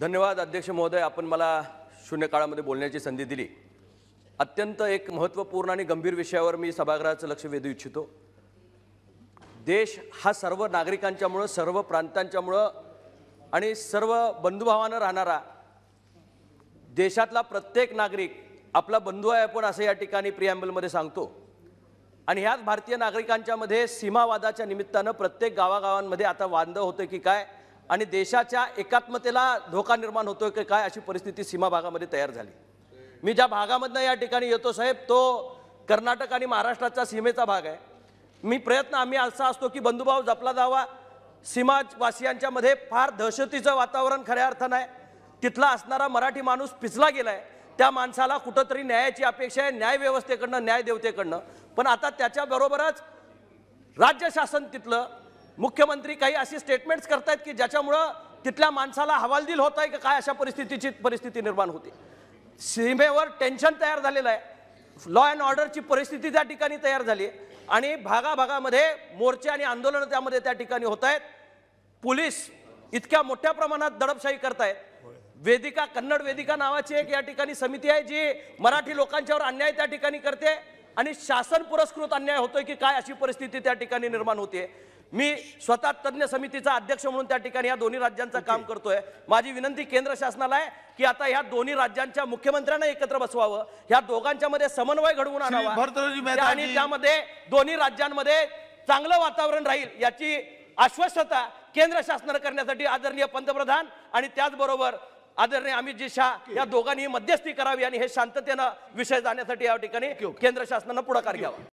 धन्यवाद अध्यक्ष महोदय, आपण मला शून्य काळामध्ये बोलण्याची संधी दिली। अत्यंत एक महत्त्वपूर्ण आणि गंभीर विषयावर मी सभागृहाचं लक्ष वेधू इच्छितो। देश हा सर्व नागरिकांच्यामुळे, सर्व प्रांतांच्यामुळे आणि सर्व बंधुभावानं राहणारा, देशातला प्रत्येक नागरिक आपला बंधू आहे आपण असं या ठिकाणी प्रिॲम्बलमध्ये सांगतो। आणि ह्याच भारतीय नागरिकांच्या मध्ये सीमावादाच्या निमित्तानं प्रत्येक गावागावांमध्ये आता वांदे होते की काय आणि देशाच्या एकात्मतेला धोका निर्माण होतोय की काय अशी परिस्थिती सीमा भागामध्ये तयार झाली। मी ज्या भागामधनं या ठिकाणी येतो साहेब, तो कर्नाटक आणि महाराष्ट्राचा सीमेचा भाग आहे। मी प्रयत्न आम्ही असा असतो की बंधुभाव जपला जावा। सीमावासियांच्या मध्ये फार दहशतीचं वातावरण खऱ्या अर्थानं आहे। तिथला असणारा मराठी माणूस पिचला गेलाय। त्या माणसाला कुठंतरी न्यायाची अपेक्षा आहे, न्याय व्यवस्थेकडनं, न्याय देवतेकडनं। पण आता त्याच्याबरोबरच राज्य शासन, तिथलं मुख्यमंत्री काही अशी स्टेटमेंट्स करतायत की ज्याच्यामुळं तिथल्या माणसाला हवालदिल होत आहे की काय अशा परिस्थिती निर्माण होते। सीमेवर टेन्शन तयार झालेलं आहे, लॉ अँड ऑर्डरची परिस्थिती त्या ठिकाणी तयार झाली आहे आणि भागाभागामध्ये मोर्चे आणि आंदोलन त्यामध्ये त्या ठिकाणी होत आहेत। पोलीस इतक्या मोठ्या प्रमाणात दडपशाही करतायत। वेदिका, कन्नड वेदिका नावाची एक या ठिकाणी समिती आहे जी मराठी लोकांच्यावर अन्याय त्या ठिकाणी करते आणि शासन पुरस्कृत अन्याय होतोय की काय अशी परिस्थिती त्या ठिकाणी निर्माण होते। मी स्वतः तज्ञ समितीचा अध्यक्ष म्हणून त्या ठिकाणी या दोन्ही राज्यांचं काम करतोय। माझी विनंती केंद्र शासनाला आहे की आता ह्या दोन्ही राज्यांच्या मुख्यमंत्र्यांना एकत्र बसवावं, ह्या दोघांच्या मध्ये समन्वय घडवून आणावा आणि त्यामध्ये दोन्ही राज्यांमध्ये चांगलं वातावरण राहील याची आश्वस्तता केंद्र शासनाने करण्यासाठी आदरणीय पंतप्रधान आणि त्याचबरोबर आदरणीय अमितजी शाह या दोघांनी मध्यस्थी करावी आणि हे शांततेने विषय जाण्यासाठी या ठिकाणी केंद्र शासनाने पुढाकार घ्यावा।